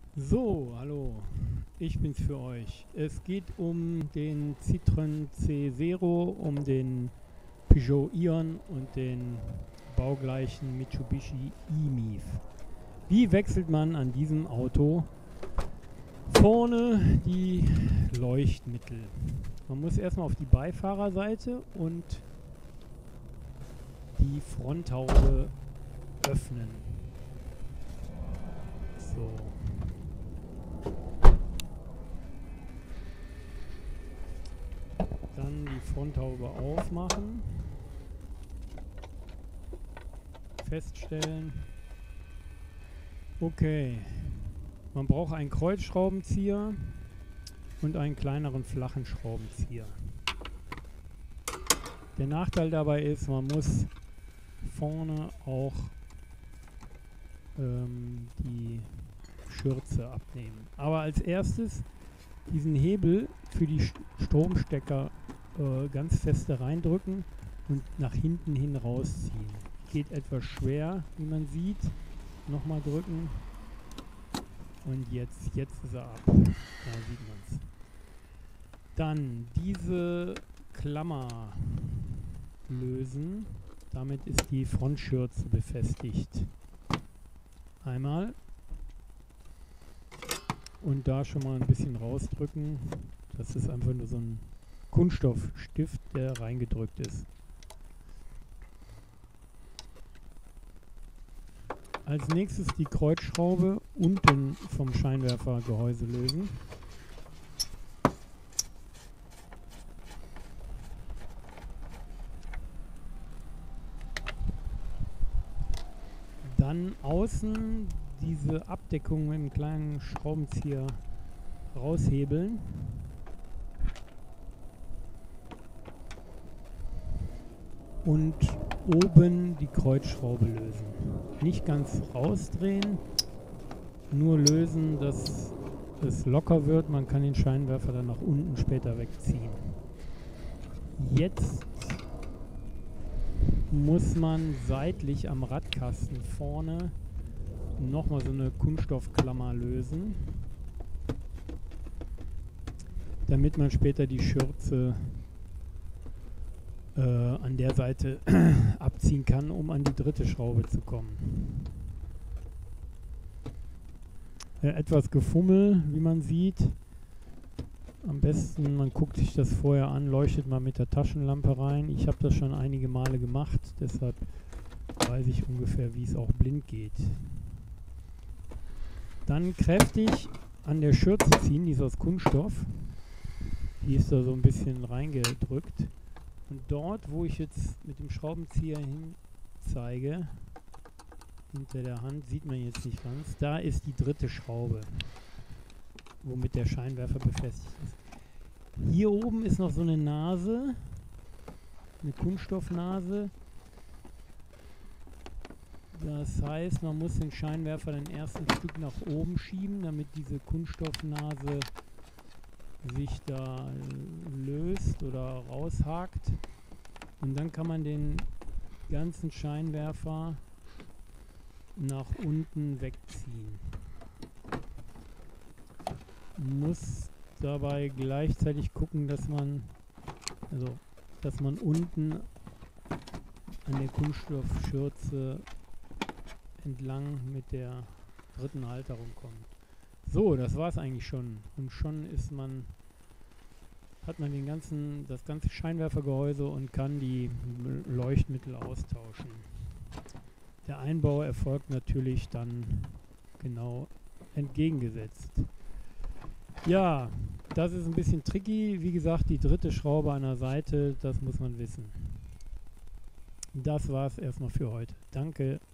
So, hallo, ich bin's für euch. Es geht um den Citroën C0, um den Peugeot Ion und den baugleichen Mitsubishi e-MiF. Wie wechselt man an diesem Auto vorne die Leuchtmittel? Man muss erstmal auf die Beifahrerseite und die Fronthaube öffnen. So. Dann die Fronthaube aufmachen, feststellen. Okay, man braucht einen Kreuzschraubenzieher und einen kleineren flachen Schraubenzieher. Der Nachteil dabei ist, man muss vorne auch die Schürze abnehmen. Aber als erstes diesen Hebel für die Stromstecker ganz feste reindrücken und nach hinten hin rausziehen. Geht etwas schwer, wie man sieht. Nochmal drücken. Und jetzt ist er ab. Da sieht man es. Dann diese Klammer lösen. Damit ist die Frontschürze befestigt. Einmal. Und da schon mal ein bisschen rausdrücken. Das ist einfach nur so ein Kunststoffstift, der reingedrückt ist. Als nächstes die Kreuzschraube unten vom Scheinwerfergehäuse lösen. Dann außen diese Abdeckung mit einem kleinen Schraubenzieher raushebeln. Und oben die Kreuzschraube lösen. Nicht ganz rausdrehen, nur lösen, dass es locker wird. Man kann den Scheinwerfer dann nach unten später wegziehen. Jetzt muss man seitlich am Radkasten vorne nochmal so eine Kunststoffklammer lösen, damit man später die Schürze an der Seite abziehen kann, um an die dritte Schraube zu kommen. Etwas Gefummel, wie man sieht. Am besten, man guckt sich das vorher an, leuchtet mal mit der Taschenlampe rein. Ich habe das schon einige Male gemacht, deshalb weiß ich ungefähr, wie es auch blind geht. Dann kräftig an der Schürze ziehen, die ist aus Kunststoff. Die ist da so ein bisschen reingedrückt. Und dort, wo ich jetzt mit dem Schraubenzieher hin zeige, hinter der Hand, sieht man jetzt nicht ganz, da ist die dritte Schraube, womit der Scheinwerfer befestigt ist. Hier oben ist noch so eine Nase, eine Kunststoffnase. Das heißt, man muss den Scheinwerfer dann erst ein Stück nach oben schieben, damit diese Kunststoffnase sich da löst oder raushakt. Und dann kann man den ganzen Scheinwerfer nach unten wegziehen. Muss dabei gleichzeitig gucken, dass man unten an der Kunststoffschürze entlang mit der dritten Halterung kommt. So, das war es eigentlich schon. Und schon hat man das ganze Scheinwerfergehäuse und kann die Leuchtmittel austauschen. Der Einbau erfolgt natürlich dann genau entgegengesetzt. Ja, das ist ein bisschen tricky. Wie gesagt, die dritte Schraube an der Seite, das muss man wissen. Das war es erstmal für heute. Danke.